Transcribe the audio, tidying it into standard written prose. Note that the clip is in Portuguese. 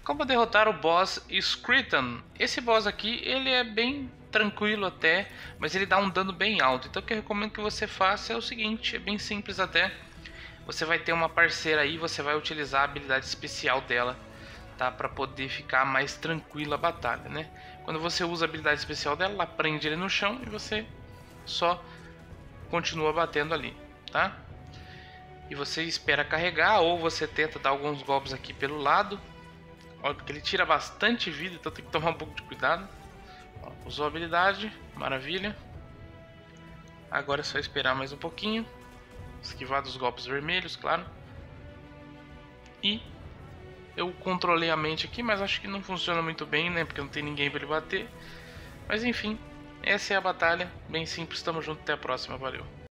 Como derrotar o boss Scretan? Esse boss aqui, ele é bem tranquilo até, mas ele dá um dano bem alto. Então o que eu recomendo que você faça é o seguinte, é bem simples até. Você vai ter uma parceira aí, você vai utilizar a habilidade especial dela, tá? Para poder ficar mais tranquila a batalha, né? Quando você usa a habilidade especial dela, ela prende ele no chão e você só continua batendo ali, tá? E você espera carregar ou você tenta dar alguns golpes aqui pelo lado. Olha, porque ele tira bastante vida, então tem que tomar um pouco de cuidado. Ó, usou a habilidade, maravilha. Agora é só esperar mais um pouquinho. Esquivar dos golpes vermelhos, claro. E eu controlei a mente aqui, mas acho que não funciona muito bem, né? Porque não tem ninguém para ele bater. Mas enfim, essa é a batalha. Bem simples, tamo junto, até a próxima, valeu.